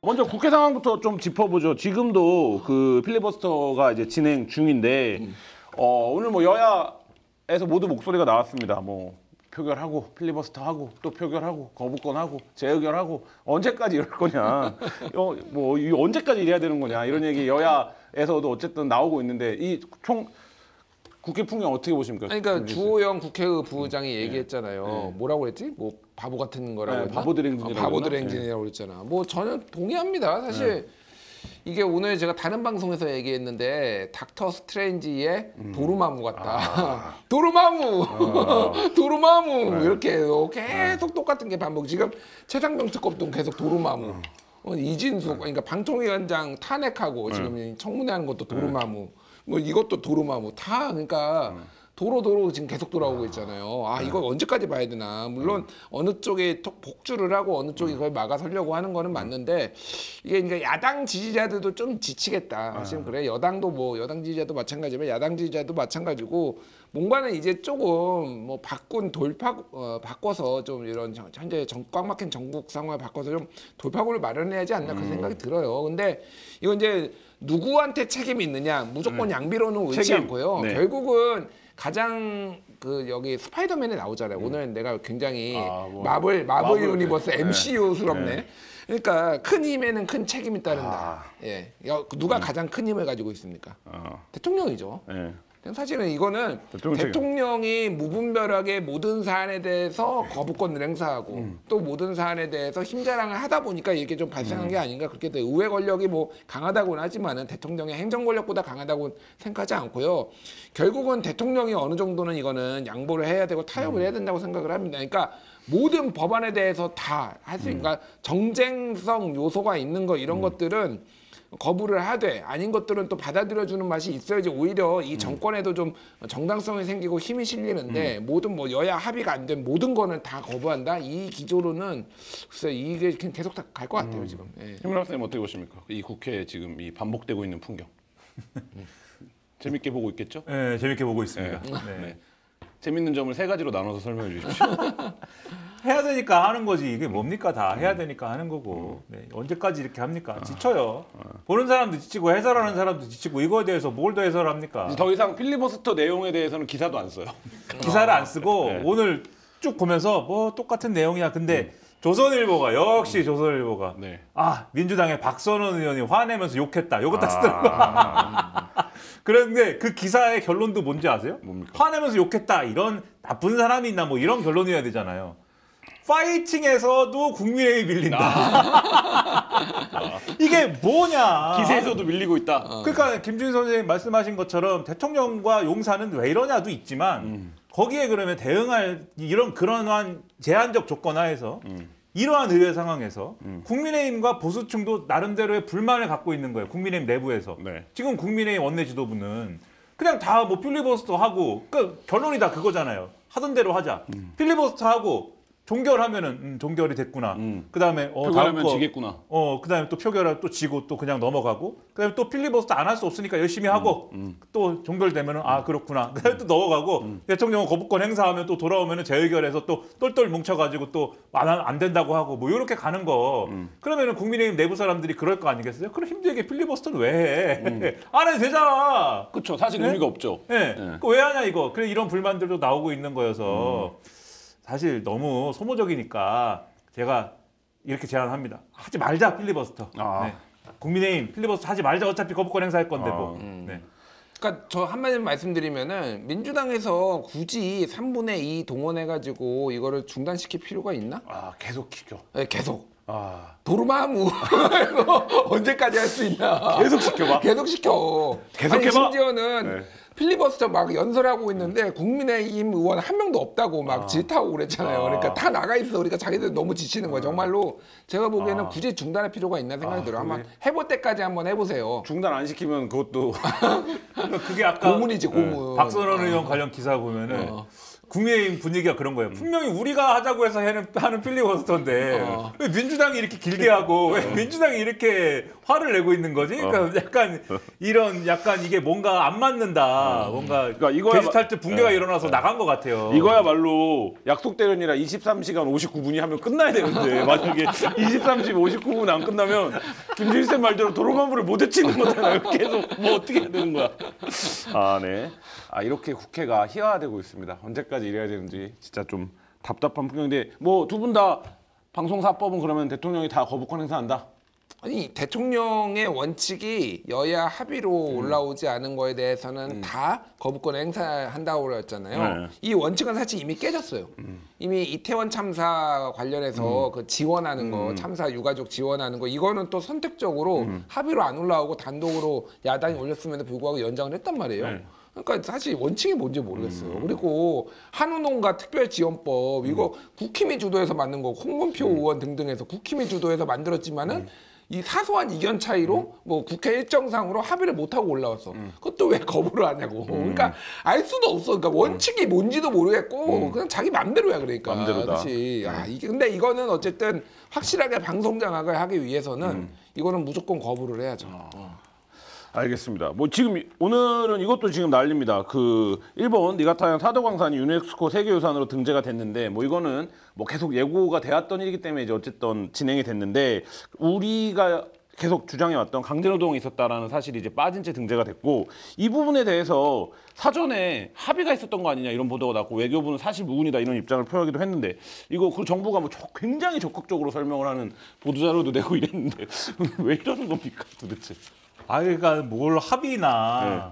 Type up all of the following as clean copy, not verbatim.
먼저 국회 상황부터 좀 짚어보죠. 지금도 그 필리버스터가 이제 진행 중인데 오늘 뭐 여야에서 모두 목소리가 나왔습니다. 뭐 표결하고 필리버스터하고 또 표결하고 거부권하고 재의결하고 언제까지 이럴 거냐. 뭐 언제까지 이래야 되는 거냐 이런 얘기 여야에서도 어쨌든 나오고 있는데 이 총 국회 풍경 어떻게 보십니까? 그러니까 주호영 국회의부장이 얘기했잖아요. 뭐라고 그랬지? 뭐 바보 같은 거라고 했나? 바보들 행진이라고 바보들 행진이라고 그랬잖아. 뭐 저는 동의합니다. 사실 이게 오늘 제가 다른 방송에서 얘기했는데 닥터 스트레인지의 도루마무 같다. 도루마무! 도루마무! 이렇게 해요. 계속 똑같은 게 반복. 지금 최상병 특검도 계속 도루마무. 이진숙, 그러니까 방통위원장 탄핵하고 지금 청문회 하는 것도 도루마무. 뭐 이것도 도루마무. 다 그러니까 도로 지금 계속 돌아오고 있잖아요. 아 이거 언제까지 봐야 되나. 물론 어느 쪽에 복주를 하고 어느 쪽이 그걸 막아서려고 하는 거는 맞는데 이게 그러니까 야당 지지자들도 좀 지치겠다. 지금 그래 여당도 뭐 여당 지지자도 마찬가지지만 야당 지지자도 마찬가지고 뭔가는 이제 조금 뭐 바꿔서 좀 이런 현재 꽉 막힌 전국 상황을 바꿔서 좀 돌파구를 마련해야지 않나 그 생각이 들어요. 근데 이건 이제 누구한테 책임이 있느냐 무조건 양비로는 옳지 않고요. 네. 결국은 가장 그 여기 스파이더맨에 나오잖아요. 오늘 내가 굉장히 마블 유니버스 MCU스럽네. 그러니까 큰 힘에는 큰 책임이 따른다. 예, 누가 가장 큰 힘을 가지고 있습니까? 대통령이죠. 사실은 이거는 대통령이 무분별하게 모든 사안에 대해서 거부권을 행사하고 또 모든 사안에 대해서 힘자랑을 하다 보니까 이게 좀 발생한 게 아닌가 그렇게 돼요. 의회 권력이 뭐 강하다고는 하지만은 대통령의 행정 권력보다 강하다고 생각하지 않고요. 결국은 대통령이 어느 정도는 이거는 양보를 해야 되고 타협을 해야 된다고 생각을 합니다. 그러니까 모든 법안에 대해서 다 할 수 있으니까 정쟁성 요소가 있는 거 이런 것들은 거부를 하되 아닌 것들은 또 받아들여주는 맛이 있어야지 오히려 이 정권에도 좀 정당성이 생기고 힘이 실리는데 모든 뭐 여야 합의가 안 된 모든 거는 다 거부한다 이 기조로는 글쎄 이게 계속 다 갈 것 같아요 지금. 김문학 선생님 어떻게 보십니까? 이 국회에 지금 이 반복되고 있는 풍경 재밌게 보고 있겠죠? 네, 재밌게 보고 있습니다. 네. 재밌는 점을 세 가지로 나눠서 설명해 주십시오. 해야 되니까 하는 거지 이게 뭡니까 다 해야 되니까 하는 거고 언제까지 이렇게 합니까? 지쳐요. 보는 사람도 지치고 해설하는 사람도 지치고 이거에 대해서 뭘 더 해설합니까? 더 이상 필리버스터 내용에 대해서는 기사도 안 써요. 기사를 안 쓰고 오늘 쭉 보면서 뭐 똑같은 내용이야. 근데 조선일보가 역시 조선일보가 민주당의 박선원 의원이 화내면서 욕했다. 요거 딱 쓰더라고요. 그런데 그 기사의 결론도 뭔지 아세요? 뭡니까? 화내면서 욕했다. 이런 나쁜 사람이 있나 뭐 이런 결론이어야 되잖아요. 파이팅에서도 국민의힘이 밀린다. 이게 뭐냐. 기세에서도 밀리고 있다. 그러니까 김준일 선생님 말씀하신 것처럼 대통령과 용사는 왜 이러냐도 있지만 거기에 그러면 대응할 그러한 제한적 조건 하에서 이러한 의회 상황에서 국민의힘과 보수층도 나름대로의 불만을 갖고 있는 거예요. 국민의힘 내부에서. 지금 국민의힘 원내 지도부는 그냥 다 뭐 필리버스터 하고 그러니까 결론이 다 그거잖아요. 하던 대로 하자. 필리버스터 하고 종결하면은 종결이 됐구나. 그다음에 표결하면 지겠구나. 그다음에 또 표결을 또 지고 또 그냥 넘어가고. 그다음에 또 필리버스터 안 할 수 없으니까 열심히 하고 또 종결되면은 그렇구나. 그다음에 또 넘어가고 대통령은 거부권 행사하면 또 돌아오면은 재의결해서 또 똘똘 뭉쳐가지고 또 안 된다고 하고 뭐 이렇게 가는 거. 그러면은 국민의힘 내부 사람들이 그럴 거 아니겠어요? 그럼 힘들게 필리버스터를 왜 해? 안 해도 되잖아. 그렇죠. 사실 의미가 없죠. 왜 하냐 이거. 그래 이런 불만들도 나오고 있는 거여서. 사실 너무 소모적이니까 제가 이렇게 제안합니다. 하지 말자 필리버스터. 국민의힘 필리버스터 하지 말자. 어차피 거부권 행사할 건데 뭐. 그러니까 저 한마디 말씀드리면은 민주당에서 굳이 3분의 2 동원해가지고 이거를 중단시킬 필요가 있나? 계속 시켜. 네, 계속. 도루마무 언제까지 할 수 있나? 계속 시켜봐. 계속 시켜. 계속 아니, 해봐. 심지어는 필리버스터 막 연설하고 있는데 국민의힘 의원 한 명도 없다고 막 질타하고 그랬잖아요. 그러니까 다 나가 있어. 그러니까 자기들 너무 지치는 거야. 정말로 제가 보기에는 굳이 중단할 필요가 있나 생각이 들어요. 한번 해볼 때까지 한번 해보세요. 중단 안 시키면 그것도 그게 아까 고문이지 고문. 박선원 의원 관련 기사 보면은 국민의힘 분위기가 그런 거예요. 분명히 우리가 하자고 해서 하는 필리버스터인데 왜 민주당이 이렇게 길게 하고 왜 민주당이 이렇게 화를 내고 있는 거지? 그러니까 약간 이런 약간 이게 뭔가 안 맞는다. 뭔가 그러니까 게시탈트 붕괴가 일어나서 나간 것 같아요. 이거야말로 약속대로니라 23시간 59분이 하면 끝나야 되는데 만약에 23시 59분 안 끝나면 김진세 말대로 도로마무를 못 외치는 거잖아요. 계속 뭐 어떻게 해야 되는 거야. 아, 네. 아, 이렇게 국회가 희화화되고 있습니다. 언제까지 이래야 되는지 진짜 좀 답답한 풍경인데 뭐 두 분 다 방송사법은 그러면 대통령이 다 거부권 행사한다? 아니 대통령의 원칙이 여야 합의로 올라오지 않은 거에 대해서는 다 거부권 행사한다고 그랬잖아요. 네. 이 원칙은 사실 이미 깨졌어요. 이미 이태원 참사 관련해서 그 지원하는 거, 참사 유가족 지원하는 거 이거는 또 선택적으로 합의로 안 올라오고 단독으로 야당이 올렸음에도 불구하고 연장을 했단 말이에요. 네. 그러니까 사실 원칙이 뭔지 모르겠어요. 그리고 한우농가 특별지원법 이거 국힘이 주도해서 만든 거 홍문표 의원 등등해서 국힘이 주도해서 만들었지만은 이 사소한 이견 차이로 뭐 국회 일정상으로 합의를 못 하고 올라왔어. 그것도 왜 거부를 하냐고. 그러니까 알 수도 없어. 그러니까 원칙이 뭔지도 모르겠고 그냥 자기 맘대로야 그러니까. 맘대로다. 그렇지. 이게 근데 이거는 어쨌든 확실하게 방송 장악을 하기 위해서는 이거는 무조건 거부를 해야죠. 알겠습니다. 뭐 지금 오늘은 이것도 지금 난립니다. 그 일본 니가타현 사도광산이 유네스코 세계유산으로 등재가 됐는데 뭐 이거는 뭐 계속 예고가 되었던 일이기 때문에 이제 어쨌든 진행이 됐는데 우리가 계속 주장해왔던 강제노동이 있었다라는 사실이 이제 빠진 채 등재가 됐고 이 부분에 대해서 사전에 합의가 있었던 거 아니냐 이런 보도가 났고 외교부는 사실 무근이다 이런 입장을 표하기도 했는데 이거 그 정부가 뭐 굉장히 적극적으로 설명을 하는 보도자료도 내고 이랬는데 왜 이러는 겁니까 도대체? 그러니까 뭘 합의나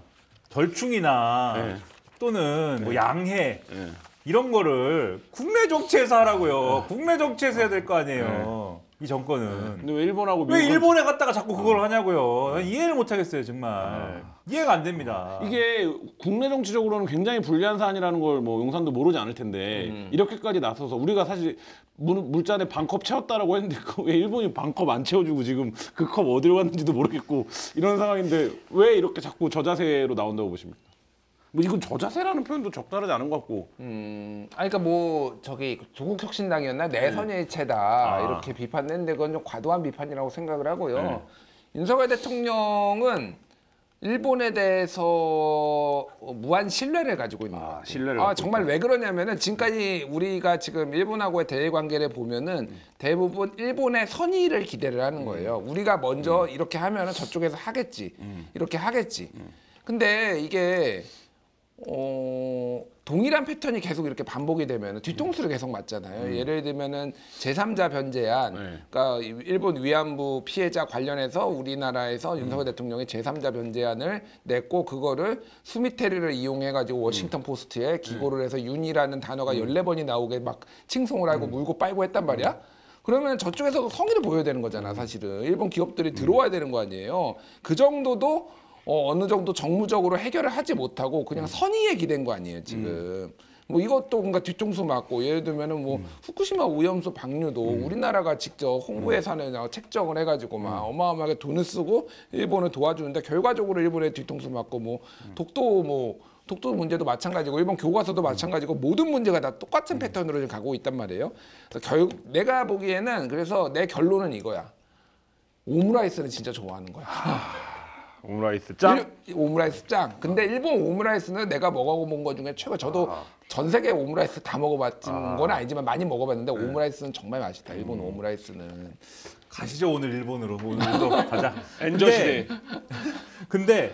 절충이나 또는 뭐 양해 이런 거를 국내 정치에서 하라고요. 국내 정치에서 해야 될 거 아니에요. 이 정권은. 근데 왜 일본하고 왜 일본에 갔다가 자꾸 그걸 하냐고요. 난 이해를 못 하겠어요, 정말. 이해가 안 됩니다. 이게 국내 정치적으로는 굉장히 불리한 사안이라는 걸 뭐 용산도 모르지 않을 텐데 이렇게까지 나서서 우리가 사실 물잔에 반컵 채웠다라고 했는데 왜 일본이 반컵 안 채워주고 지금 그 컵 어디로 갔는지도 모르겠고 이런 상황인데 왜 이렇게 자꾸 저자세로 나온다고 보십니까? 뭐 이건 저자세라는 표현도 적절하지 않은 것 같고. 그러니까 뭐 저기 조국혁신당이었나 내선일체다 이렇게 비판했는데 그건 좀 과도한 비판이라고 생각을 하고요. 윤석열 대통령은 일본에 대해서 무한 신뢰를 가지고 있는 것 같아요. 신뢰를 정말 왜 그러냐면은 지금까지 우리가 지금 일본하고의 대외 관계를 보면은 대부분 일본의 선의를 기대를 하는 거예요. 우리가 먼저 이렇게 하면은 저쪽에서 하겠지, 이렇게 하겠지. 근데 이게 동일한 패턴이 계속 이렇게 반복이 되면 뒤통수를 계속 맞잖아요. 예를 들면은 제3자 변제안, 그러니까 일본 위안부 피해자 관련해서 우리나라에서 윤석열 대통령이 제3자 변제안을 냈고 그거를 수미테리를 이용해가지고 워싱턴 포스트에 기고를 해서 윤이라는 단어가 14번이 나오게 막 칭송을 하고 물고 빨고 했단 말이야. 그러면 저쪽에서도 성의를 보여야 되는 거잖아, 사실은. 일본 기업들이 들어와야 되는 거 아니에요. 그 정도도 어느 정도 정무적으로 해결을 하지 못하고 그냥 선의에 기댄 거 아니에요 지금. 뭐 이것도 뭔가 뒤통수 맞고 예를 들면은 뭐 후쿠시마 오염수 방류도 우리나라가 직접 홍보 예산에 책정을 해가지고 막 어마어마하게 돈을 쓰고 일본을 도와주는데 결과적으로 일본에 뒤통수 맞고 뭐 독도 문제도 마찬가지고 일본 교과서도 마찬가지고 모든 문제가 다 똑같은 패턴으로 지금 가고 있단 말이에요. 그래서 내가 보기에는 그래서 내 결론은 이거야. 오므라이스는 진짜 좋아하는 거야. 오므라이스 짱? 오므라이스 짱. 근데 일본 오므라이스는 내가 먹어본 것 중에 최고. 저도 전 세계 오므라이스 다 먹어봤던 건 아니지만 많이 먹어봤는데 오므라이스는 정말 맛있다. 일본 오므라이스는. 가시죠 오늘 일본으로. 오늘도 가자. 엔저 시대. 근데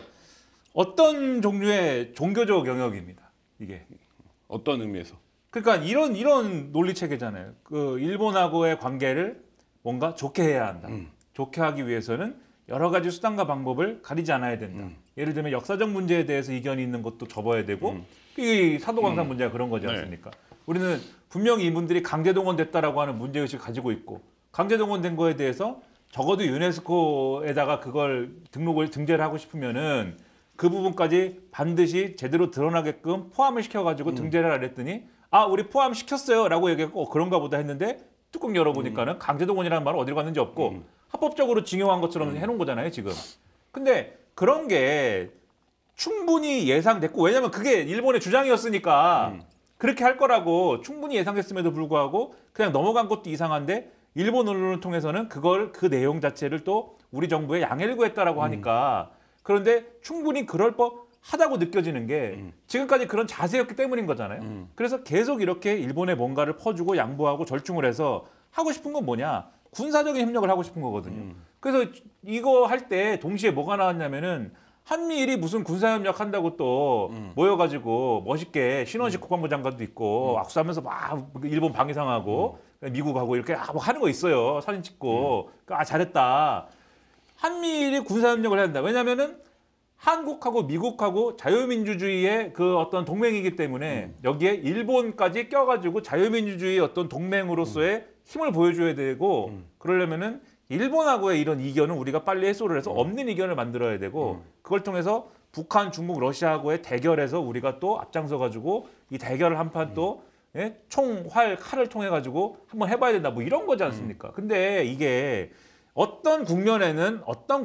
어떤 종류의 종교적 영역입니다. 이게 어떤 의미에서? 그러니까 이런 논리 체계잖아요. 그 일본하고의 관계를 뭔가 좋게 해야 한다. 좋게 하기 위해서는 여러 가지 수단과 방법을 가리지 않아야 된다. 예를 들면 역사적 문제에 대해서 이견이 있는 것도 접어야 되고 이 사도광산 문제가 그런 거지 않습니까? 우리는 분명히 이분들이 강제동원됐다라고 하는 문제의식을 가지고 있고 강제동원된 거에 대해서 적어도 유네스코에다가 그걸 등재를 하고 싶으면은 그 부분까지 반드시 제대로 드러나게끔 포함을 시켜가지고 등재를 하라 했더니 우리 포함시켰어요 라고 얘기했고 그런가 보다 했는데 뚜껑 열어보니까는 강제동원이라는 말은 어디로 갔는지 없고 합법적으로 징용한 것처럼 해놓은 거잖아요 지금. 근데 그런 게 충분히 예상됐고 왜냐면 그게 일본의 주장이었으니까 그렇게 할 거라고 충분히 예상했음에도 불구하고 그냥 넘어간 것도 이상한데 일본 언론을 통해서는 그 내용 자체를 또 우리 정부에 양해를 구했다라고 하니까 그런데 충분히 그럴 법하다고 느껴지는 게 지금까지 그런 자세였기 때문인 거잖아요. 그래서 계속 이렇게 일본에 뭔가를 퍼주고 양보하고 절충을 해서 하고 싶은 건 뭐냐? 군사적인 협력을 하고 싶은 거거든요. 그래서 이거 할 때 동시에 뭐가 나왔냐면은 한미일이 무슨 군사협력 한다고 또 모여가지고 멋있게 신원식 국방부 장관도 있고 악수하면서 막 일본 방위상하고 미국하고 이렇게 뭐 하는 거 있어요. 사진 찍고 잘했다. 한미일이 군사협력을 해야 된다. 왜냐면은 한국하고 미국하고 자유민주주의의 그 어떤 동맹이기 때문에 여기에 일본까지 껴가지고 자유민주주의의 어떤 동맹으로서의 힘을 보여줘야 되고 그러려면은 일본하고의 이런 이견은 우리가 빨리 해소를 해서 없는 이견을 만들어야 되고 그걸 통해서 북한, 중국, 러시아하고의 대결에서 우리가 또 앞장서가지고 이 대결을 한판 또 총, 활, 칼을 통해 가지고 한번 해봐야 된다. 뭐 이런 거지 않습니까? 근데 이게 어떤 국면에는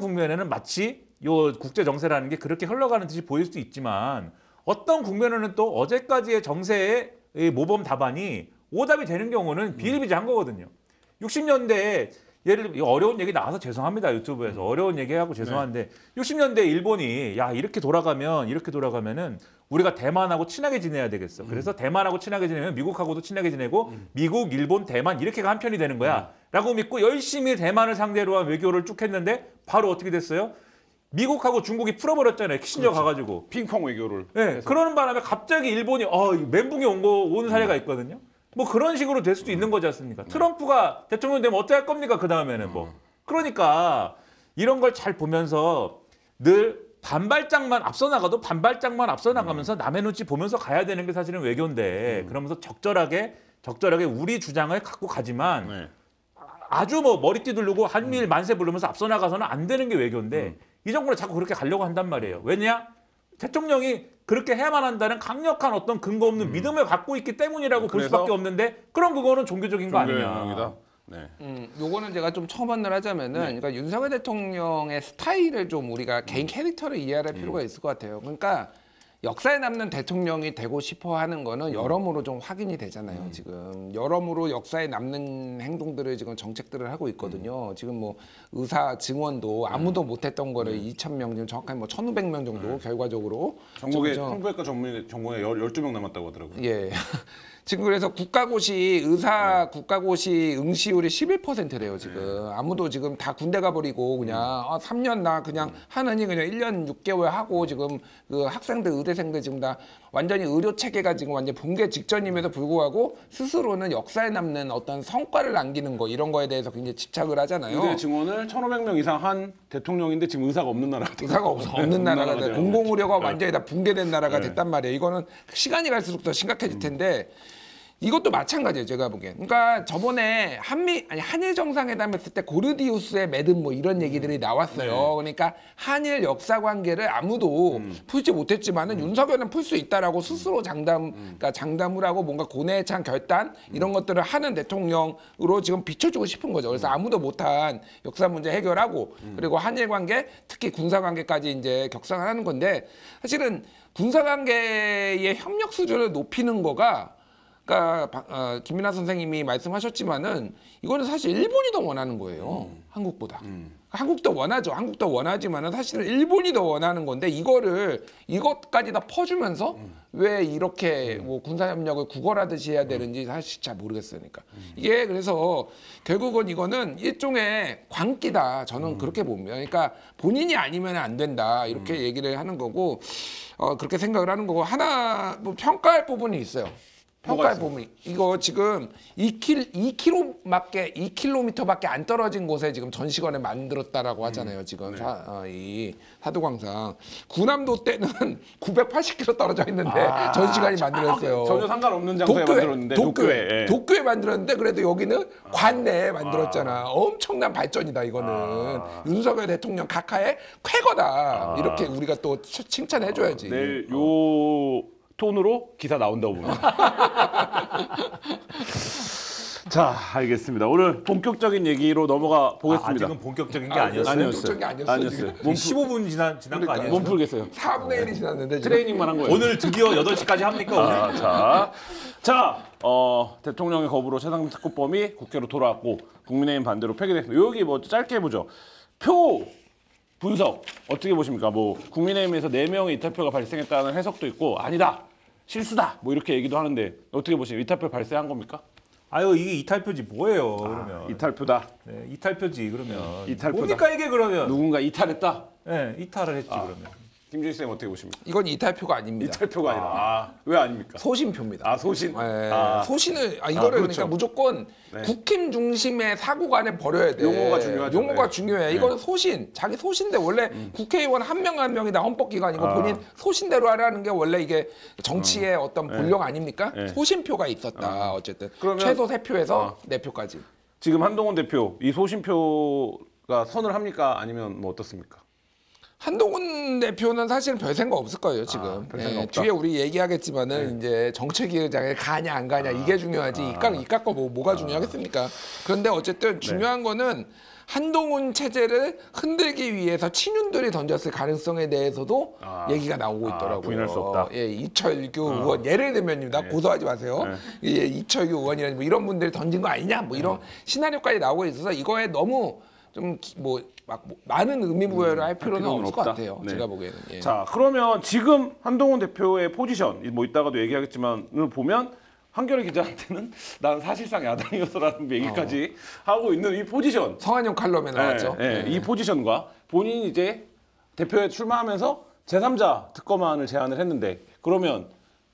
마치 요 국제 정세라는 게 그렇게 흘러가는 듯이 보일 수도 있지만 어떤 국면에는 또 어제까지의 정세의 모범 답안이 오답이 되는 경우는 비일비재한 거거든요. 60년대에 예를 들어 어려운 얘기 나와서 죄송합니다. 유튜브에서 어려운 얘기하고 죄송한데 60년대 일본이 야 이렇게 돌아가면은 우리가 대만하고 친하게 지내야 되겠어. 그래서 대만하고 친하게 지내면 미국하고도 친하게 지내고 미국, 일본, 대만 이렇게가 한 편이 되는 거야. 라고 믿고 열심히 대만을 상대로 한 외교를 쭉 했는데 바로 어떻게 됐어요? 미국하고 중국이 풀어버렸잖아요. 키신저 가가지고. 핑퐁 외교를. 네, 그러는 바람에 갑자기 일본이 멘붕이 온 사례가 있거든요. 뭐 그런 식으로 될 수도 있는 거지 않습니까? 트럼프가 대통령 되면 어떻게 할 겁니까? 그 다음에는 뭐. 그러니까 이런 걸 잘 보면서 늘 반발짝만 앞서 나가면서 남의 눈치 보면서 가야 되는 게 사실은 외교인데 그러면서 적절하게 우리 주장을 갖고 가지만 아주 뭐 머리띠 두르고 한미일 만세 부르면서 앞서 나가서는 안 되는 게 외교인데 이 정부는 자꾸 그렇게 가려고 한단 말이에요. 왜냐? 대통령이 그렇게 해야만 한다는 강력한 어떤 근거 없는 믿음을 갖고 있기 때문이라고 볼 수밖에 없는데 그런 그거는 종교적인 거 아니냐. 네. 요거는 제가 좀 첨언을 하자면은 그러니까 윤석열 대통령의 스타일을 좀 우리가 개인 캐릭터를 이해할 필요가 있을 것 같아요. 그러니까 역사에 남는 대통령이 되고 싶어 하는 거는 여러모로 좀 확인이 되잖아요. 지금 여러모로 역사에 남는 행동들을 지금 정책들을 하고 있거든요. 지금 뭐 의사 증원도 아무도 못했던 거를 2,000명, 지금 정확하게 뭐 1,500명 정도 결과적으로 전국에 성부외과 전문의 12명 남았다고 하더라고요. 예. 지금 그래서 국가고시 의사 국가고시 응시율이 11%래요 지금. 아무도 지금 다 군대 가버리고 그냥 3년 나 그냥 하느니 그냥 1년 6개월 하고 지금 그 학생들 의대생들 지금 다 완전히 의료 체계가 지금 완전 붕괴 직전임에도 불구하고 스스로는 역사에 남는 어떤 성과를 남기는 거 이런 거에 대해서 굉장히 집착을 하잖아요. 의대 증원을 1,500명 이상 한 대통령인데 지금 의사가 없는 나라가 의사가 없는 나라가 돼. 공공의료가 완전히 다 붕괴된 나라가 됐단 말이에요. 이거는 시간이 갈수록 더 심각해질 텐데 이것도 마찬가지예요, 제가 보기엔. 그러니까 저번에 한일 정상회담 했을 때 고르디우스의 매듭 뭐 이런 얘기들이 나왔어요. 그러니까 한일 역사 관계를 아무도 풀지 못했지만은 윤석열은 풀 수 있다라고 스스로 그러니까 장담을 하고 뭔가 고뇌에 찬 결단 이런 것들을 하는 대통령으로 지금 비춰주고 싶은 거죠. 그래서 아무도 못한 역사 문제 해결하고 그리고 한일 관계, 특히 군사 관계까지 이제 격상을 하는 건데 사실은 군사 관계의 협력 수준을 높이는 거가 그러니까 김민하 선생님이 말씀하셨지만은 이거는 사실 일본이 더 원하는 거예요. 한국보다. 한국도 원하죠. 한국도 원하지만은 사실은 일본이 더 원하는 건데 이것까지 다 퍼주면서 왜 이렇게 뭐 군사협력을 구걸하듯이 해야 되는지 사실 잘 모르겠으니까. 이게 그래서 결국은 이거는 일종의 광기다. 저는 그렇게 봅니다. 그러니까 본인이 아니면 안 된다. 이렇게 얘기를 하는 거고 그렇게 생각을 하는 거고 하나 뭐 평가할 부분이 있어요. 평가해 보면 이거 지금 2km밖에 안 떨어진 곳에 지금 전시관을 만들었다라고 하잖아요. 지금 이 사도광산 군함도 때는 980km 떨어져 있는데 전시관이 만들었어요. 전혀 상관없는 장소에 만들었는데 도쿄에 만들었는데 그래도 여기는 관내에 만들었잖아. 엄청난 발전이다 이거는. 윤석열 대통령 각하의 쾌거다. 이렇게 우리가 또 칭찬해줘야지. 내일 요 톤으로 기사 나온다고 봅니다. 자, 알겠습니다. 오늘 본격적인 얘기로 넘어가 보겠습니다. 아직은 본격적인 게 아니었어요? 본격적인 게 아니었어요. 몸 15분 지난 거 아니에요? 몸 풀겠어요. 4분의 1이 지났는데 지금. 트레이닝만 한 거예요. 오늘 드디어 8시까지 합니까? 오늘? 자, 대통령의 거부로 최상병 특검법이 국회로 돌아왔고 국민의힘 반대로 폐기됐습니다. 여기 뭐 짧게 해보죠. 표 분석 어떻게 보십니까? 뭐 국민의힘에서 4명의 이탈표가 발생했다는 해석도 있고 아니다, 실수다, 뭐 이렇게 얘기도 하는데 어떻게 보십니까? 이탈표 발생한 겁니까? 아유 이게 이탈표지 뭐예요? 그러면 이탈표다. 네, 이탈표지 그러면 이탈표다. 뭡니까 이게 그러면? 누군가 이탈했다. 네, 이탈을 했지 그러면. 김준희 쌤 어떻게 보십니까? 이건 이탈표가 아닙니다. 이탈표가 아니라 왜 아닙니까? 소신표입니다. 소신. 소신을 이거를 그렇죠. 그러니까 무조건 국힘 중심의 사고관을 버려야 돼. 용어가 중요하죠. 용어가 네. 중요해. 이거는 소신, 자기 소신대 원래 국회의원 한 명 한 명이 다 헌법기관이고 본인 소신대로 하라는 게 원래 이게 정치의 어떤 본령 아닙니까? 소신표가 있었다. 어쨌든 그러면- 최소 3표에서 4표까지. 지금 한동훈 대표 이 소신표가 선을 합니까? 아니면 뭐 어떻습니까? 한동훈 대표는 사실 별 생각 없을 거예요 지금. 별 생각 없다? 뒤에 우리 얘기하겠지만은 이제 정책위원장에 가냐 안 가냐 이게 중요하지 이깎 거 뭐가 중요하겠습니까? 그런데 어쨌든 중요한 거는 한동훈 체제를 흔들기 위해서 친윤들이 던졌을 가능성에 대해서도 얘기가 나오고 있더라고요. 부인할 수 없다. 예, 이철규 의원 예를 들면입니다. 고소하지 마세요. 예, 이철규 의원이나 뭐 이런 분들이 던진 거 아니냐 뭐 이런 시나리오까지 나오고 있어서 이거에 너무 좀 많은 의미 부여를 할 필요는 없을 것 같아요. 네. 제가 보기에는. 예. 자, 그러면 지금 한동훈 대표의 포지션, 뭐 이따가도 얘기하겠지만을 보면 한겨레 기자한테는 난 사실상 야당이어서라는 얘기까지 하고 있는 이 포지션. 성한용 칼럼에 나왔죠. 이 포지션과 본인이 이제 대표에 출마하면서 제3자 특검안을 제안을 했는데 그러면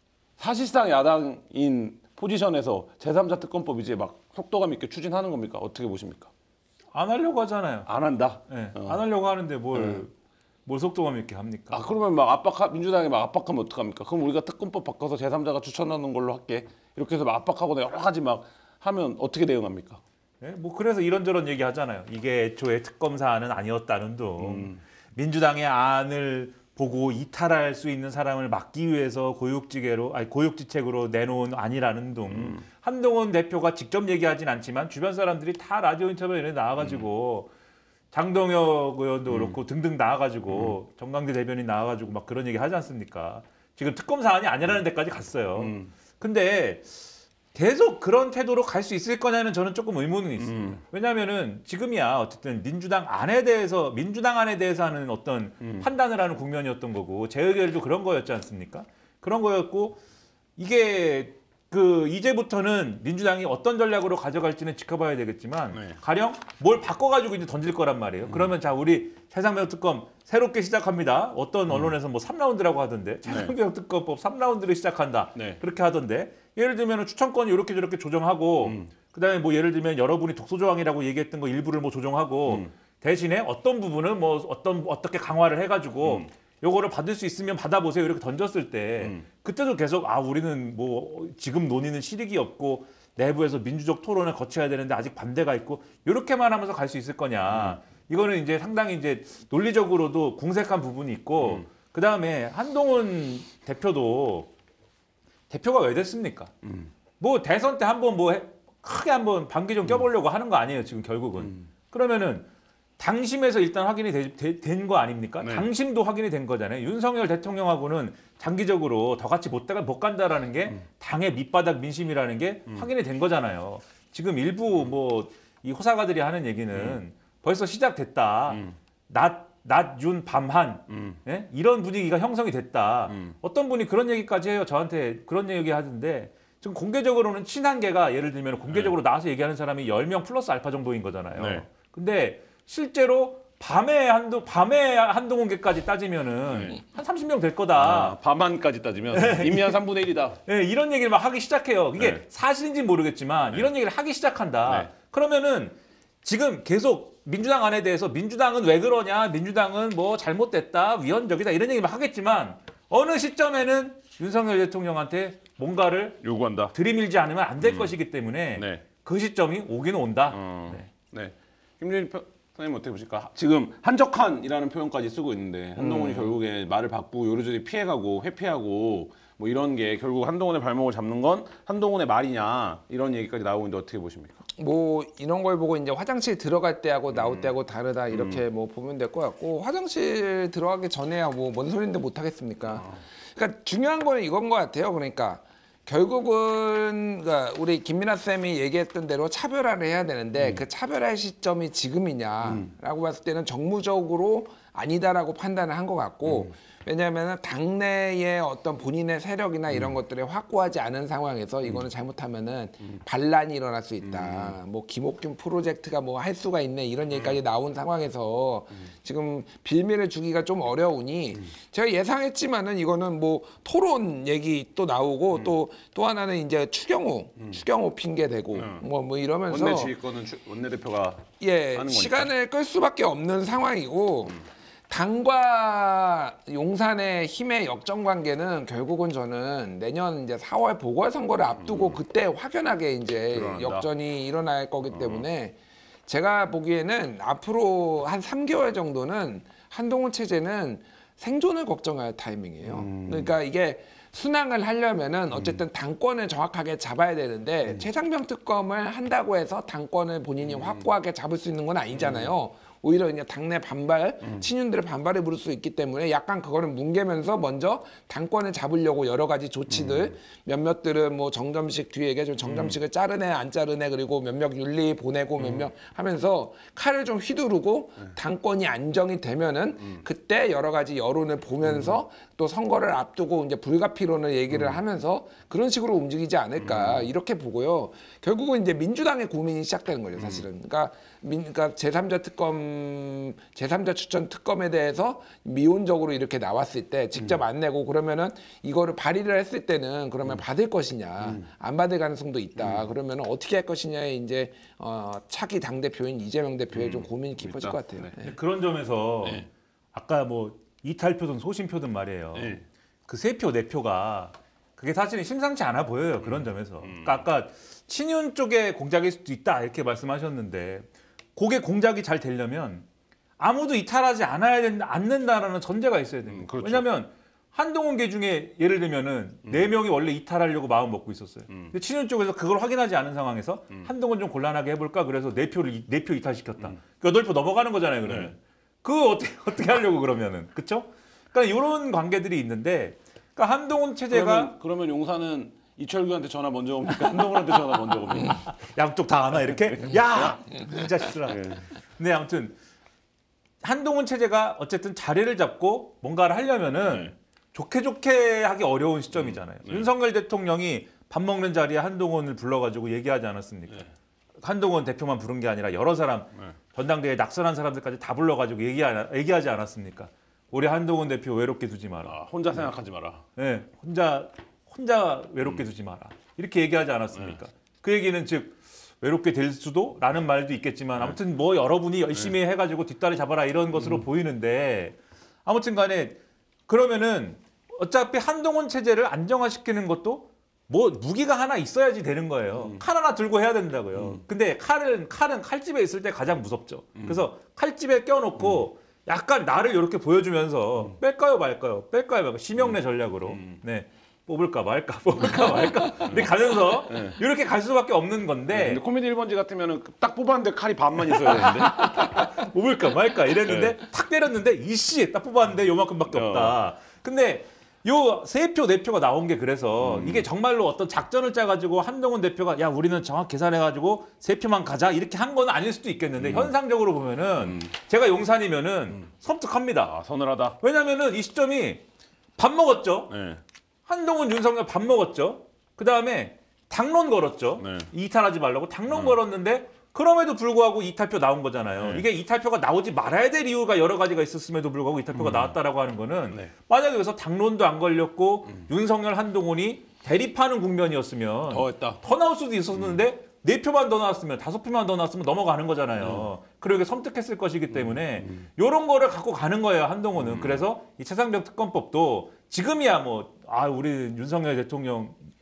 사실상 야당인 포지션에서 제3자 특검법 이제 막 속도감 있게 추진하는 겁니까? 어떻게 보십니까? 안 하려고 하잖아요. 안 한다. 네, 안 하려고 하는데 뭘 속도감 있게 합니까? 그러면 막 민주당이 막 압박하면 어떡합니까? 그럼 우리가 특검법 바꿔서 제3자가 추천하는 걸로 할게. 이렇게 해서 막 압박하거나 여러 가지 막 하면 어떻게 대응합니까? 네? 뭐 그래서 이런저런 얘기 하잖아요. 이게 애초에 특검 사안은 아니었다는 둥. 민주당의 안을 보고 이탈할 수 있는 사람을 막기 위해서 고육지책으로 내놓은 안이라는 둥. 한동훈 대표가 직접 얘기하진 않지만 주변 사람들이 다 라디오 인터뷰에 나와가지고 장동혁 의원도 그렇고 등등 나와가지고 정강대 대변인 나와가지고 막 그런 얘기 하지 않습니까? 지금 특검 사안이 아니라는 데까지 갔어요. 근데 계속 그런 태도로 갈 수 있을 거냐는 저는 조금 의문이 있습니다. 왜냐하면은 지금이야 어쨌든 민주당 안에 대해서 하는 어떤 판단을 하는 국면이었던 거고 재의결도 그런 거였지 않습니까? 그런 거였고 이게 이제부터는 민주당이 어떤 전략으로 가져갈지는 지켜봐야 되겠지만 가령 뭘 바꿔가지고 이제 던질 거란 말이에요. 그러면 자 우리 최상병 특검 새롭게 시작합니다. 어떤 언론에서 뭐 3라운드라고 하던데 최상병 특검법 3라운드를 시작한다. 그렇게 하던데 예를 들면 추천권이 이렇게 저렇게 조정하고 그다음에 뭐 예를 들면 여러분이 독소조항이라고 얘기했던 거 일부를 뭐 조정하고 대신에 어떤 부분은 뭐 어떻게 강화를 해가지고 요거를 받을 수 있으면 받아보세요 이렇게 던졌을 때 그때도 계속 우리는 뭐 지금 논의는 실익이 없고 내부에서 민주적 토론을 거쳐야 되는데 아직 반대가 있고 이렇게만 하면서 갈 수 있을 거냐 이거는 이제 상당히 이제 논리적으로도 궁색한 부분이 있고 그 다음에 한동훈 대표가 왜 됐습니까? 뭐 대선 때 한번 크게 한번 반기 좀 껴보려고 하는 거 아니에요 지금 결국은 그러면은 당심에서 일단 확인이 된 거 아닙니까? 당심도 확인이 된 거잖아요. 윤석열 대통령하고는 장기적으로 더 같이 못 간다라는 게 당의 밑바닥 민심이라는 게 확인이 된 거잖아요. 지금 일부 뭐 이 호사가들이 하는 얘기는 벌써 시작됐다. 낮, 윤, 밤한 예? 이런 분위기가 형성이 됐다. 어떤 분이 그런 얘기까지 해요. 저한테 그런 얘기 하던데 지금 공개적으로는 친한계가 예를 들면 공개적으로 나와서 얘기하는 사람이 10명 플러스 알파 정도인 거잖아요. 근데 실제로 밤에 한동훈계까지 따지면은 한 30명 될 거다. 밤한까지 따지면 이미 한 3분의 1이다. 네, 이런 얘기를 막 하기 시작해요. 이게 사실인지 모르겠지만 이런 얘기를 하기 시작한다. 그러면은 지금 계속 민주당 안에 대해서 민주당은 왜 그러냐, 민주당은 뭐 잘못됐다, 위헌적이다 이런 얘기 막 하겠지만 어느 시점에는 윤석열 대통령한테 뭔가를 요구한다. 들이밀지 않으면 안 될 것이기 때문에 그 시점이 오기는 온다. 김준희 선생님 어떻게 보실까? 지금 한적한이라는 표현까지 쓰고 있는데 한동훈이 결국에 말을 바꾸고 요리조리 피해가고 회피하고 뭐 이런 게 결국 한동훈의 발목을 잡는 건 한동훈의 말이냐 이런 얘기까지 나오고 있는데 어떻게 보십니까? 뭐 이런 걸 보고 이제 화장실 들어갈 때하고 나올 때하고 다르다 이렇게 뭐 보면 될 것 같고 화장실 들어가기 전에야 뭐 뭔 소리인데 못 하겠습니까? 그러니까 중요한 거는 이건 것 같아요. 그러니까 결국은 그러니까 우리 김민하 쌤이 얘기했던 대로 차별화를 해야 되는데 그 차별화의 시점이 지금이냐라고 봤을 때는 정무적으로 아니다라고 판단을 한 것 같고 왜냐하면 당내의 어떤 본인의 세력이나 이런 것들을 확고하지 않은 상황에서 이거는 잘못하면은 반란이 일어날 수 있다. 뭐 김옥균 프로젝트가 뭐 할 수가 있네 이런 얘기까지 나온 상황에서 지금 빌미를 주기가 좀 어려우니 제가 예상했지만은 이거는 뭐 토론 얘기 또 나오고 또 하나는 이제 추경호 핑계 대고 뭐 이러면서 원내 지휘권은 원내대표가 예 하는 시간을 끌 수밖에 없는 상황이고. 당과 용산의 힘의 역전 관계는 결국은 저는 내년 이제 4월 보궐선거를 앞두고 그때 확연하게 이제 일어난다. 역전이 일어날 거기 때문에 제가 보기에는 앞으로 한 3개월 정도는 한동훈 체제는 생존을 걱정할 타이밍이에요. 그러니까 이게 순항을 하려면은 어쨌든 당권을 정확하게 잡아야 되는데 최상병 특검을 한다고 해서 당권을 본인이 확고하게 잡을 수 있는 건 아니잖아요. 오히려 이제 당내 반발, 친윤들의 반발을 부를 수 있기 때문에 약간 그거를 뭉개면서 먼저 당권을 잡으려고 여러 가지 조치들 몇몇들은 뭐 정점식 뒤에 얘기해 좀 정점식을 자르네 안 자르네 그리고 몇몇 윤리 보내고 몇몇 하면서 칼을 좀 휘두르고 당권이 안정이 되면은 그때 여러 가지 여론을 보면서 또 선거를 앞두고 이제 불가피론을 얘기를 하면서 그런 식으로 움직이지 않을까 이렇게 보고요. 결국은 이제 민주당의 고민이 시작되는 거죠, 사실은. 그러니까 제3자 특검, 제3자 추천 특검에 대해서 미온적으로 이렇게 나왔을 때 직접 안 내고 그러면은 이거를 발의를 했을 때는 그러면 받을 것이냐, 안 받을 가능성도 있다. 그러면은 어떻게 할 것이냐에 이제 차기 당 대표인 이재명 대표의 좀 고민이 깊어질 것 같아요. 네. 그런 점에서 아까 뭐 이탈표든 소신표든 말이에요. 그 3표, 4표가 그게 사실은 심상치 않아 보여요. 그런 점에서. 그러니까 아까 친윤 쪽의 공작일 수도 있다 이렇게 말씀하셨는데 그게 공작이 잘 되려면 아무도 이탈하지 않는다라는 전제가 있어야 됩니다. 그렇죠. 왜냐하면 한동훈계 중에 예를 들면은 4명이 원래 이탈하려고 마음 먹고 있었어요. 근데 친윤 쪽에서 그걸 확인하지 않은 상황에서 한동훈 좀 곤란하게 해볼까 그래서 4표 이탈시켰다. 8표 넘어가는 거잖아요. 그러면 그거 어떻게 하려고 그러면은 그렇죠? 그러니까 이런 관계들이 있는데 그러니까 한동훈 체제가 그러면 용산은 이철규한테 전화 먼저 옵니까? 한동훈한테 전화 먼저 옵니까? 양쪽 다 하나 이렇게 야! 이 자식들아. 근데 아무튼 한동훈 체제가 어쨌든 자리를 잡고 뭔가를 하려면은 좋게 하기 어려운 시점이잖아요. 윤석열 대통령이 밥 먹는 자리에 한동훈을 불러가지고 얘기하지 않았습니까? 한동훈 대표만 부른 게 아니라 여러 사람 전당대회에 낙선한 사람들까지 다 불러가지고 얘기하지 않았습니까? 우리 한동훈 대표 외롭게 두지 마라. 혼자 생각하지 마라. 네, 혼자 외롭게 두지 마라. 이렇게 얘기하지 않았습니까? 그 얘기는 즉 외롭게 될 수도 라는 말도 있겠지만 아무튼 뭐 여러분이 열심히 해가지고 뒷다리 잡아라 이런 것으로 보이는데 아무튼 간에 그러면은 어차피 한동훈 체제를 안정화시키는 것도 뭐 무기가 하나 있어야지 되는 거예요. 칼 하나 들고 해야 된다고요. 근데 칼은 칼집에 있을 때 가장 무섭죠. 그래서 칼집에 껴놓고 약간 나를 이렇게 보여주면서 뺄까요 말까요? 심형래 전략으로 네. 뽑을까 말까 근데 가면서 이렇게 갈 수밖에 없는 건데 근데 코미디 1번지 같으면은 딱 뽑았는데 칼이 반만 있어야 되는데 뽑을까 말까 이랬는데 탁 때렸는데 이씨 딱 뽑았는데 요만큼밖에 없다. 근데 요 3표, 4표가 나온 게 그래서 이게 정말로 어떤 작전을 짜가지고 한동훈 대표가 야 우리는 정확히 계산해가지고 3표만 가자 이렇게 한 건 아닐 수도 있겠는데 현상적으로 보면은 제가 용산이면은 섬뜩합니다. 서늘하다. 왜냐면은 이 시점이 밥 먹었죠. 네. 한동훈, 윤석열 밥 먹었죠. 그 다음에 당론 걸었죠. 네. 이탈하지 말라고 당론 걸었는데 그럼에도 불구하고 이탈표 나온 거잖아요. 이게 이탈표가 나오지 말아야 될 이유가 여러 가지가 있었음에도 불구하고 이탈표가 나왔다라고 하는 거는 만약에 여기서 당론도 안 걸렸고 윤석열, 한동훈이 대립하는 국면이었으면 더 나올 수도 있었는데 4표만 더 나왔으면 5표만 더 나왔으면 넘어가는 거잖아요. 그리고 이게 섬뜩했을 것이기 때문에 이런 거를 갖고 가는 거예요, 한동훈은. 그래서 이 최상병 특검법도 지금이야 우리 윤석열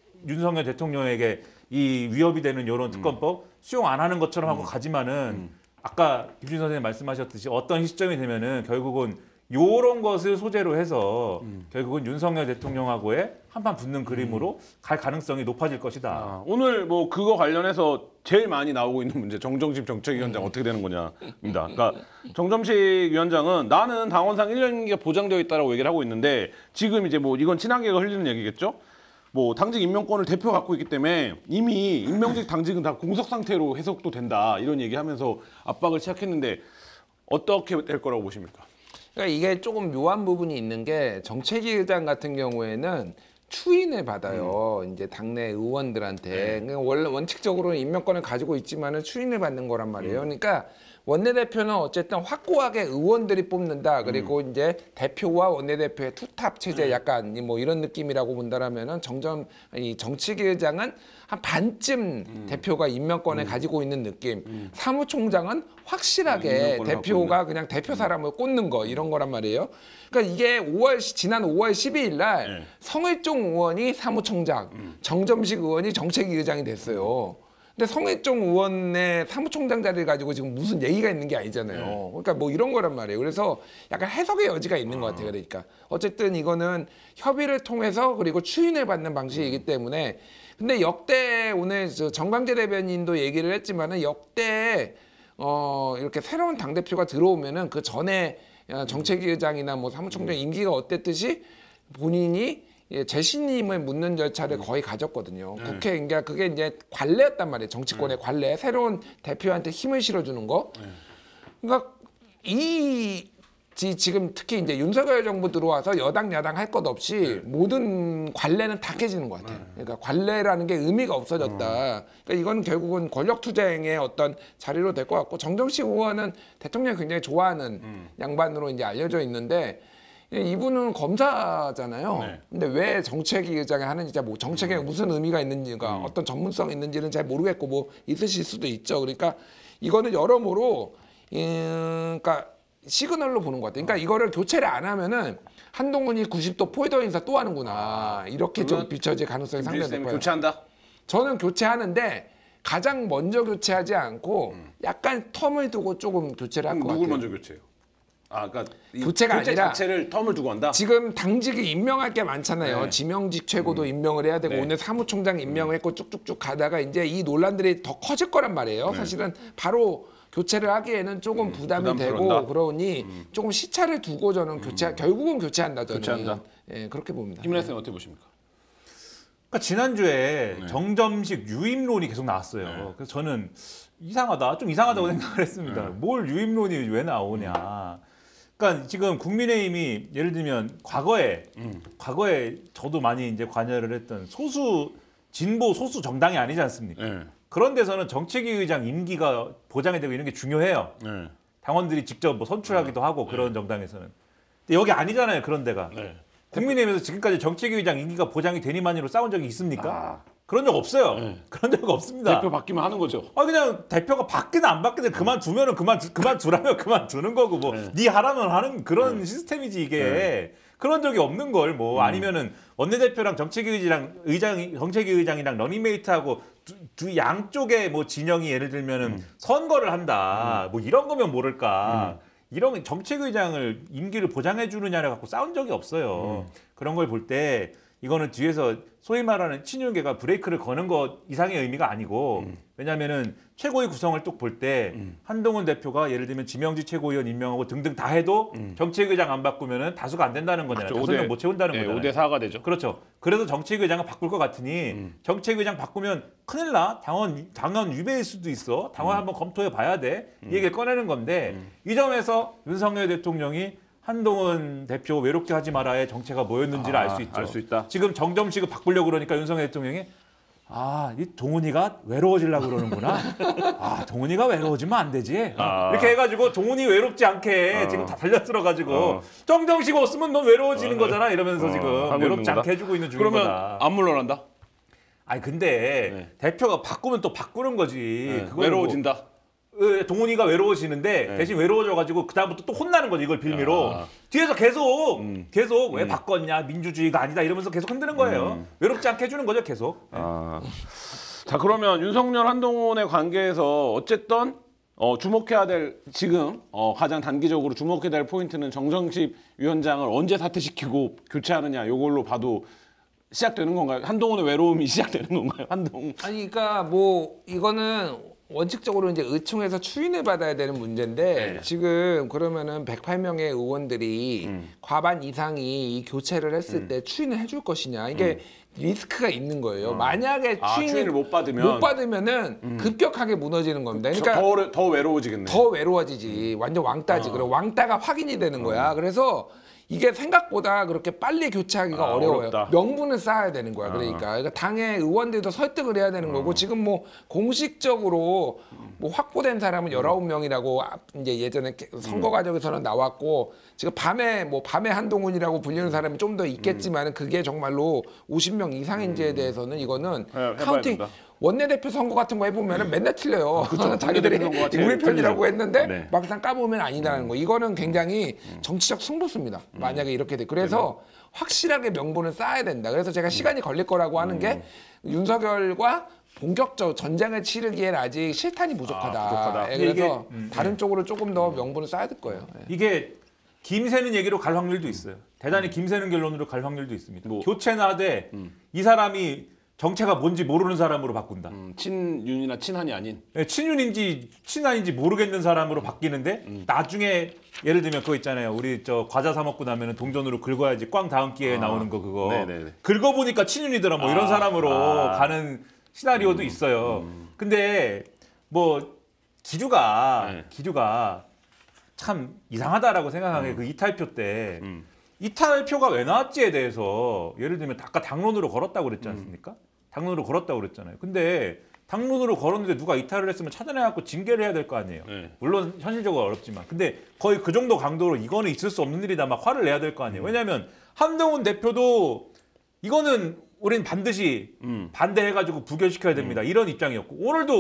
대통령에게 이 위협이 되는 이런 특검법 수용 안 하는 것처럼 하고 가지만은 아까 김준 선생님 말씀하셨듯이 어떤 시점이 되면은 결국은 요런 것을 소재로 해서 결국은 윤석열 대통령하고의 한판 붙는 그림으로 갈 가능성이 높아질 것이다. 오늘 뭐 그거 관련해서 제일 많이 나오고 있는 문제 정점식 정책위원장 어떻게 되는 거냐입니다. 그러니까 정점식 위원장은 나는 당원상 1년기가 보장되어 있다라고 얘기를 하고 있는데 지금 이제 뭐 이건 친한계가 흘리는 얘기겠죠? 뭐 당직 임명권을 대표 갖고 있기 때문에 이미 임명직 당직은 다 공석 상태로 해석도 된다 이런 얘기하면서 압박을 시작했는데 어떻게 될 거라고 보십니까? 그러니까 이게 조금 묘한 부분이 있는 게 정책위 의장 같은 경우에는 추인을 받아요. 이제 당내 의원들한테. 그러니까 원래 원칙적으로는 임명권을 가지고 있지만은 추인을 받는 거란 말이에요. 그러니까 원내대표는 어쨌든 확고하게 의원들이 뽑는다. 그리고 이제 대표와 원내대표의 투탑 체제 약간 뭐 이런 느낌이라고 본다라면은 이 정책위 의장은 한 반쯤 대표가 임명권을 가지고 있는 느낌. 사무총장은 확실하게 대표가 그냥 대표 사람을 꽂는 거 이런 거란 말이에요. 그러니까 이게 지난 5월 12일 날 성일종 의원이 사무총장, 정점식 의원이 정책위 의장이 됐어요. 근데 성일종 의원의 사무총장 자리를 가지고 지금 무슨 얘기가 있는 게 아니잖아요. 그러니까 뭐 이런 거란 말이에요. 그래서 약간 해석의 여지가 있는 것 같아요. 그러니까 어쨌든 이거는 협의를 통해서 그리고 추인을 받는 방식이기 때문에 근데 역대 오늘 정광재 대변인도 얘기를 했지만은 역대 이렇게 새로운 당대표가 들어오면은 그 전에 정책위 의장이나 뭐 사무총장 임기가 어땠듯이 본인이 재신임을 묻는 절차를 거의 가졌거든요. 국회 그러니까 그게 이제 관례였단 말이에요. 정치권의 관례. 새로운 대표한테 힘을 실어주는 거. 그러니까 지금 특히 이제 윤석열 정부 들어와서 여당 야당 할 것 없이 모든 관례는 다 깨지는 것 같아요. 그러니까 관례라는 게 의미가 없어졌다. 그러니까 이건 결국은 권력 투쟁의 어떤 자리로 될 것 같고 정정식 의원은 대통령이 굉장히 좋아하는 양반으로 이제 알려져 있는데 이분은 검사잖아요. 근데 왜 정책위 의장을 하는지 뭐 정책에 무슨 의미가 있는지가 어떤 전문성이 있는지는 잘 모르겠고 뭐 있으실 수도 있죠. 그러니까 이거는 여러모로 그러니까 시그널로 보는 것 같아요. 그러니까 이거를 교체를 안 하면은 한동훈이 90도 포이더 인사 또 하는구나 이렇게 좀 비춰질 가능성이 상당히 높아요. 교체한다? 저는 교체하는데 가장 먼저 교체하지 않고 약간 텀을 두고 조금 교체를 할 것 같아요. 누굴 먼저 교체해요? 그러니까 교체가 교체 아니라 자체를 텀을 두고 한다. 지금 당직이 임명할 게 많잖아요. 지명직 최고도 임명을 해야 되고 오늘 사무총장 임명을 했고 쭉쭉쭉 가다가 이제 이 논란들이 더 커질 거란 말이에요. 사실은 바로 교체를 하기에는 조금 부담이 되고 그러니 조금 시차를 두고 저는 결국은 교체한다 저는. 교체한다. 예, 그렇게 봅니다. 김민하 선생님 어떻게 보십니까? 그러니까 지난주에 정점식 유임론이 계속 나왔어요. 그래서 저는 이상하다, 좀 이상하다고 생각을 했습니다. 뭘 유임론이 왜 나오냐. 그러니까 지금 국민의힘이 예를 들면 과거에 저도 많이 이제 관여를 했던 진보 소수 정당이 아니지 않습니까? 그런 데서는 정책위 의장 임기가 보장이 되고 이런 게 중요해요. 당원들이 직접 뭐 선출하기도 하고 그런 정당에서는. 근데 여기 아니잖아요. 그런 데가. 국민의힘에서 지금까지 정책위 의장 임기가 보장이 되니만으로 싸운 적이 있습니까? 그런 적 없어요. 그런 적 없습니다. 대표 바뀌면 하는 거죠. 그냥 대표가 바뀌든 안 바뀌든 그만두면은 그만두라면 그만두는 거고 뭐 네 하라면 하는 그런 시스템이지 이게. 그런 적이 없는 걸 뭐 아니면은 원내대표랑 정책위 의장이랑 러닝메이트하고 두 양쪽의 뭐 진영이 예를 들면은 선거를 한다. 뭐 이런 거면 모를까. 이런 정책위 의장을 임기를 보장해 주느냐를 갖고 싸운 적이 없어요. 그런 걸 볼 때 이거는 뒤에서 소위 말하는 친윤계가 브레이크를 거는 것 이상의 의미가 아니고 왜냐하면은 최고위 구성을 뚝 볼 때 한동훈 대표가 예를 들면 지명직 최고위원 임명하고 등등 다 해도 정책위의장 안 바꾸면은 다수가 안 된다는 거잖아요. 그렇죠. 5명 못 채운다는 거잖아요. 5대 4가 되죠. 그렇죠. 그래서 정책위의장을 바꿀 것 같으니 정책위의장 바꾸면 큰일 나. 당원 위배일 수도 있어. 당원 한번 검토해 봐야 돼. 이 얘기를 꺼내는 건데 이 점에서 윤석열 대통령이 한동훈 대표 외롭게 하지 마라의 정체가 뭐였는지를 알 수 있죠. 알 수 있다. 지금 정점식을 바꾸려고 그러니까 윤석열 대통령이 이 동훈이가 외로워지려고 그러는구나. 동훈이가 외로워지면 안 되지. 이렇게 해가지고 동훈이 외롭지 않게 지금 다 달려들어가지고 정점식 없으면 넌 외로워지는 거잖아. 이러면서 지금 외롭지 않게 해주고 있는 중인 그러면 거다. 안 물러난다? 근데 대표가 바꾸면 또 바꾸는 거지. 그걸 외로워진다? 동훈이가 외로워지는데 대신 외로워져가지고 그다음부터 또 혼나는 거지 이걸 빌미로. 뒤에서 계속 왜 바꿨냐 민주주의가 아니다 이러면서 계속 흔드는 거예요. 외롭지 않게 해주는 거죠 계속. 자 그러면 윤석열 한동훈의 관계에서 어쨌든 주목해야 될 지금 가장 단기적으로 주목해야 될 포인트는 정정식 위원장을 언제 사퇴시키고 교체하느냐 요걸로 봐도 시작되는 건가요? 한동훈의 외로움이 시작되는 건가요? 한동훈. 아니 그러니까 뭐 이거는 원칙적으로 이제 의총에서 추인을 받아야 되는 문제인데 네. 지금 그러면은 108명의 의원들이 과반 이상이 이 교체를 했을 때 추인을 해줄 것이냐 이게 리스크가 있는 거예요. 만약에 추인을 못 받으면은 급격하게 무너지는 겁니다. 그러니까 더 외로워지겠네. 더 외로워지지. 완전 왕따지. 그럼 왕따가 확인이 되는 거야. 그래서 이게 생각보다 그렇게 빨리 교체하기가 어려워요. 어렵다. 명분을 쌓아야 되는 거야. 그러니까 당의 의원들도 설득을 해야 되는 거고 지금 뭐 공식적으로 뭐 확보된 사람은 19명이라고 이제 예전에 선거 과정에서는 나왔고 지금 밤에 한동훈이라고 불리는 사람이 좀 더 있겠지만은 그게 정말로 50명 이상인지에 대해서는 이거는 카운팅 된다. 원내대표 선거 같은 거 해보면 맨날 틀려요. 자기들이 선거가 제일 우리 편이라고 틀리죠. 했는데 네. 막상 까보면 아니라는 거. 이거는 굉장히 정치적 승부수입니다. 만약에 이렇게 돼. 그래서 확실하게 명분을 쌓아야 된다. 그래서 제가 시간이 걸릴 거라고 하는 게 윤석열과 본격적 전쟁을 치르기엔 아직 실탄이 부족하다. 부족하다. 예, 그래서 다른 쪽으로 조금 더 명분을 쌓아야 될 거예요. 예. 이게 김새는 얘기로 갈 확률도 있어요. 대단히 김새는 결론으로 갈 확률도 있습니다. 교체나 하되 이 사람이 정체가 뭔지 모르는 사람으로 바꾼다. 친윤이나 친한이 아닌. 네, 친윤인지 친한인지 모르겠는 사람으로 바뀌는데 나중에 예를 들면 그거 있잖아요. 우리 저 과자 사 먹고 나면은 동전으로 긁어야지 꽝 다음 기회에 나오는 거 그거. 네네네. 긁어보니까 친윤이더라 뭐 이런 사람으로 가는 시나리오도 있어요. 근데 뭐 기류가 참 이상하다라고 생각하는 게 그 이탈표 때 이탈표가 왜 나왔지에 대해서 예를 들면 아까 당론으로 걸었다고 그랬지 않습니까? 당론으로 걸었다고 그랬잖아요. 근데 당론으로 걸었는데 누가 이탈을 했으면 찾아내갖고 징계를 해야 될 거 아니에요. 네. 물론 현실적으로 어렵지만. 근데 거의 그 정도 강도로 이거는 있을 수 없는 일이다 막 화를 내야 될 거 아니에요. 왜냐하면 한동훈 대표도 이거는 우린 반드시 반대해가지고 부결시켜야 됩니다. 이런 입장이었고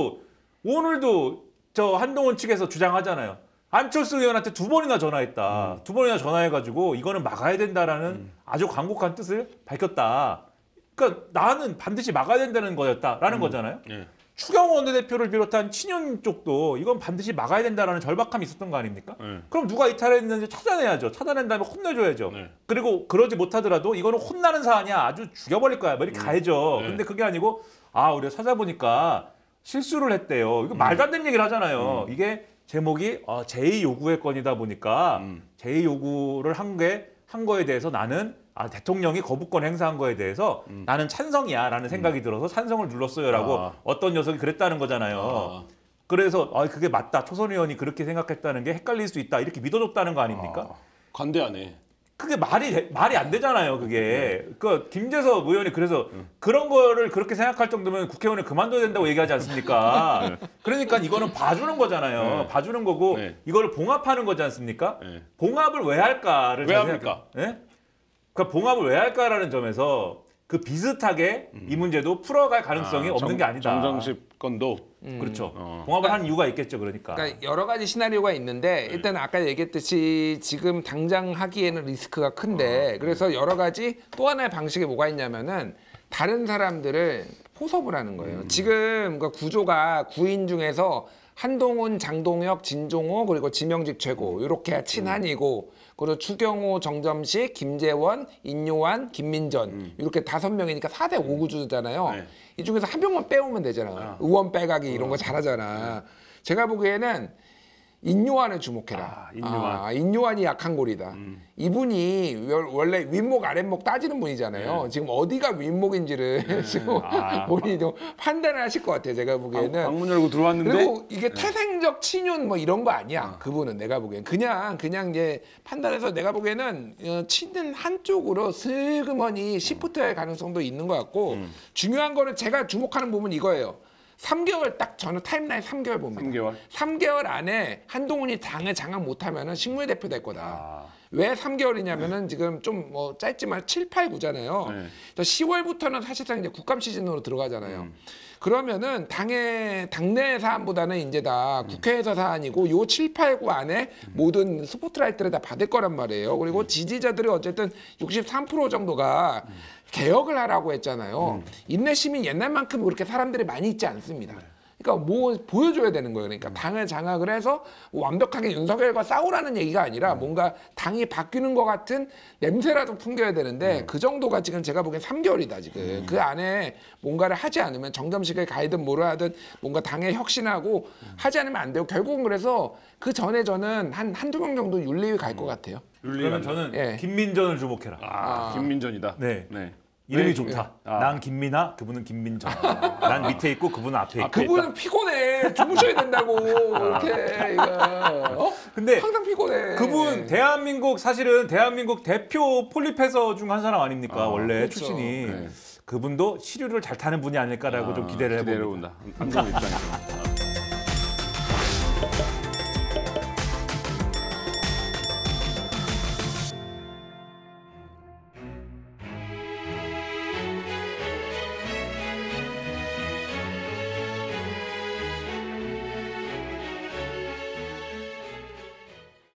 오늘도 저 한동훈 측에서 주장하잖아요. 안철수 의원한테 2번이나 전화했다. 2번이나 전화해가지고 이거는 막아야 된다라는 아주 강곡한 뜻을 밝혔다. 그러니까 나는 반드시 막아야 된다는 거였다라는 거잖아요. 네. 추경호 원내대표를 비롯한 친윤 쪽도 이건 반드시 막아야 된다라는 절박함이 있었던 거 아닙니까? 그럼 누가 이탈했는지 찾아내야죠. 찾아낸 다음에 혼내줘야죠. 네. 그리고 그러지 못하더라도 이거는 혼나는 사안이야. 아주 죽여버릴 거야. 뭐 이렇게 가야죠. 근데 그게 아니고 우리가 찾아보니까 실수를 했대요. 이거 말도 안 되는 얘기를 하잖아요. 이게 제목이 제2 요구의 건이다 보니까 제2 요구를 한 거에 대해서 나는 대통령이 거부권 행사한 거에 대해서 나는 찬성이야라는 생각이 들어서 찬성을 눌렀어요라고 어떤 녀석이 그랬다는 거잖아요. 그래서 그게 맞다. 초선 의원이 그렇게 생각했다는 게 헷갈릴 수 있다. 이렇게 믿어줬다는 거 아닙니까? 관대하네. 그게 말이 안 되잖아요. 그게. 그 김재섭 의원이 그래서 그런 거를 그렇게 생각할 정도면 국회의원을 그만둬야 된다고 얘기하지 않습니까? 그러니까 이거는 봐주는 거잖아요. 봐주는 거고 이거를 봉합하는 거지 않습니까? 봉합을 왜 할까를 왜 합니까? 그러니까 봉합을 왜 할까라는 점에서 그 비슷하게 이 문제도 풀어갈 가능성이 없는 게 아니다. 정정식 건도. 그렇죠. 봉합을 한 이유가 있겠죠. 그러니까 여러 가지 시나리오가 있는데 일단 아까 얘기했듯이 지금 당장 하기에는 리스크가 큰데 그래서 여러 가지 또 하나의 방식이 뭐가 있냐면은 다른 사람들을 포섭을 하는 거예요. 지금 그 구조가 9인 중에서 한동훈, 장동혁, 진종호 그리고 지명직 최고 이렇게 친한이고 그리고 추경호, 정점식, 김재원, 인요한, 김민전 이렇게 5명이니까 4대 5 구조잖아요. 이 중에서 한 명만 빼오면 되잖아. 의원 빼가기 이런 거 잘하잖아. 제가 보기에는 인요한을 주목해라. 인요한이 약한 골이다. 이분이 원래 윗목 아랫목 따지는 분이잖아요. 지금 어디가 윗목인지를 지금 본인이 좀 판단을 하실 것 같아요. 제가 보기에는. 방문 열고 들어왔는데. 그리고 이게 태생적 친윤 뭐 이런 거 아니야. 그분은 내가 보기엔 그냥 이제 판단해서 내가 보기에는 친윤 한쪽으로 슬그머니 시프트할 가능성도 있는 것 같고 중요한 거는 제가 주목하는 부분은 이거예요. 3개월 딱 저는 타임라인 3개월 봅니다. 3개월 안에 한동훈이 당을 장악 못하면은 식물 대표 될 거다. 왜 3개월이냐면은 지금 좀 뭐 짧지만 7, 8, 9잖아요. 10월부터는 사실상 이제 국감 시즌으로 들어가잖아요. 그러면은 당내 사안보다는 이제 다 국회에서 사안이고 요 7, 8, 9 안에 모든 스포트라이트를 다 받을 거란 말이에요. 그리고 지지자들이 어쨌든 63% 정도가 개혁을 하라고 했잖아요. 인내심이 옛날만큼 그렇게 사람들이 많이 있지 않습니다. 그러니까 뭐 보여줘야 되는 거예요. 그러니까 당을 장악을 해서 완벽하게 윤석열과 싸우라는 얘기가 아니라 뭔가 당이 바뀌는 것 같은 냄새라도 풍겨야 되는데 그 정도가 지금 제가 보기엔 3개월이다 지금. 그 안에 뭔가를 하지 않으면 정점식을 가이든 뭐를 하든 뭔가 당에 혁신하고 하지 않으면 안 돼요. 결국은 그래서 그 전에 저는 한두 명 정도 윤리위 갈 것 같아요. 그러면 저는 예. 김민전을 주목해라. 김민전이다. 네. 네. 이름이 좋다. 난 김민아, 그분은 김민전. 난 밑에 있고 그분은 앞에 있고. 그분은 피곤해. 주무셔야 된다고. 이렇게 이거. 어? 근데 항상 피곤해. 그분 대한민국 사실은 대한민국 대표 폴리페서 중 한 사람 아닙니까? 원래 그렇죠. 출신이. 네. 그분도 시류를 잘 타는 분이 아닐까라고 좀 기대를 해봅니다. 기대를 본다. 안동 입장에서.